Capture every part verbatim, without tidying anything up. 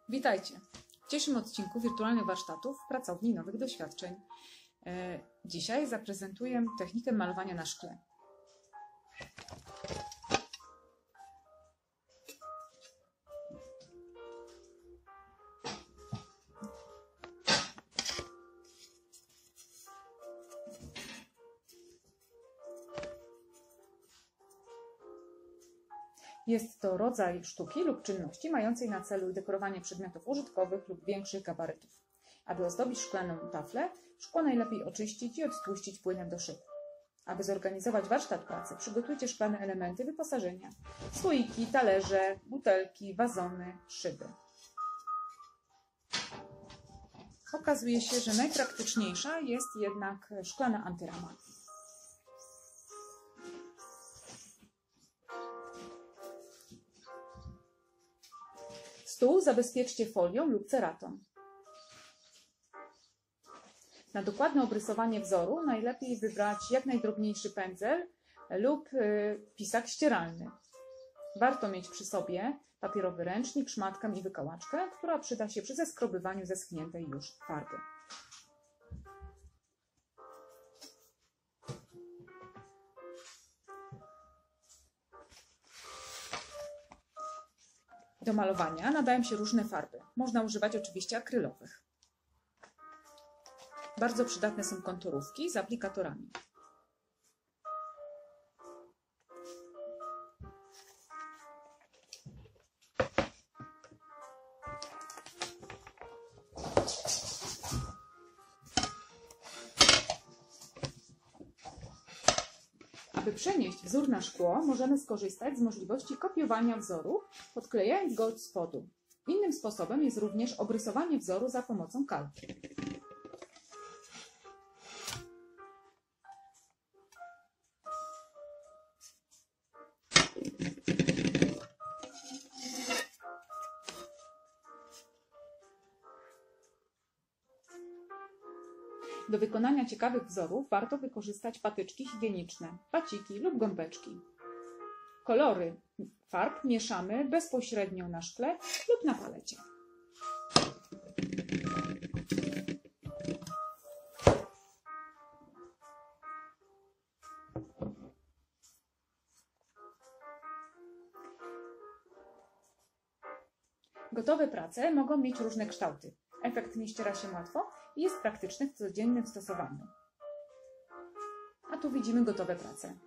Witajcie! W dzisiejszym odcinku wirtualnych warsztatów Pracowni Nowych Doświadczeń. Dzisiaj zaprezentuję technikę malowania na szkle. Jest to rodzaj sztuki lub czynności mającej na celu dekorowanie przedmiotów użytkowych lub większych gabarytów. Aby ozdobić szklaną taflę, szkło najlepiej oczyścić i odtłuścić płynem do szybu. Aby zorganizować warsztat pracy, przygotujcie szklane elementy wyposażenia: słoiki, talerze, butelki, wazony, szyby. Okazuje się, że najpraktyczniejsza jest jednak szklana antyrama. Stół zabezpieczcie folią lub ceratą. Na dokładne obrysowanie wzoru najlepiej wybrać jak najdrobniejszy pędzel lub pisak ścieralny. Warto mieć przy sobie papierowy ręcznik, szmatkę i wykałaczkę, która przyda się przy zeskrobywaniu zeschniętej już farby. Do malowania nadają się różne farby. Można używać oczywiście akrylowych. Bardzo przydatne są konturówki z aplikatorami. Aby przenieść wzór na szkło, możemy skorzystać z możliwości kopiowania wzoru, podklejając go od spodu. Innym sposobem jest również obrysowanie wzoru za pomocą kalki. Do wykonania ciekawych wzorów warto wykorzystać patyczki higieniczne, paciki lub gąbeczki. Kolory farb mieszamy bezpośrednio na szkle lub na palecie. Gotowe prace mogą mieć różne kształty. Efekt nie ściera się łatwo i jest praktyczny w codziennym stosowaniu. A tu widzimy gotowe prace.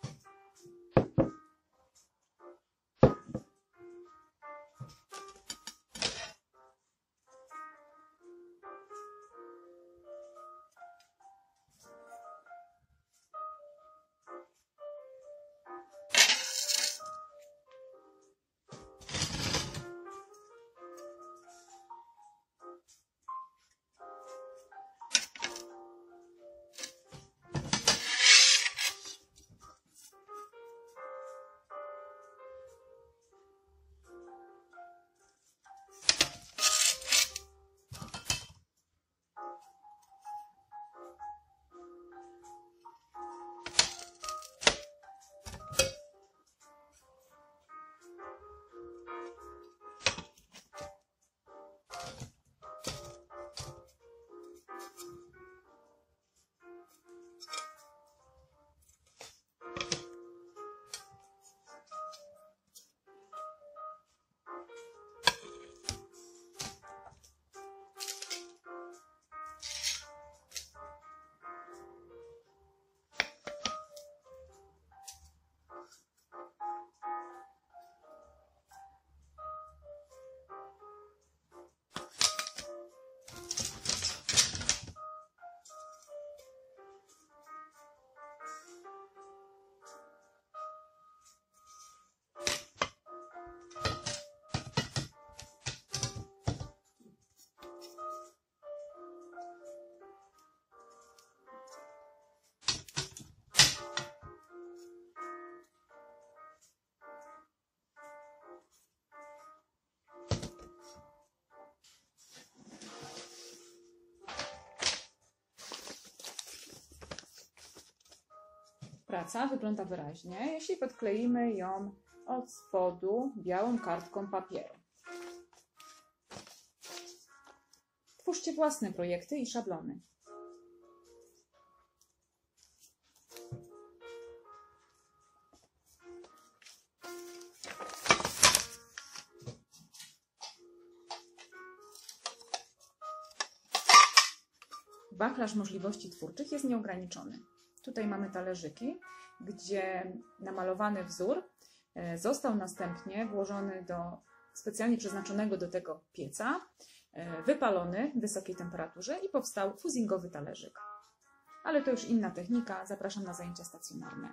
Praca wygląda wyraźnie, jeśli podkleimy ją od spodu białą kartką papieru. Twórzcie własne projekty i szablony. Wachlarz możliwości twórczych jest nieograniczony. Tutaj mamy talerzyki, gdzie namalowany wzór został następnie włożony do specjalnie przeznaczonego do tego pieca, wypalony w wysokiej temperaturze i powstał fuzingowy talerzyk. Ale to już inna technika, zapraszam na zajęcia stacjonarne.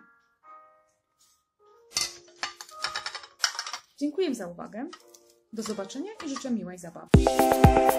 Dziękuję za uwagę, do zobaczenia i życzę miłej zabawy.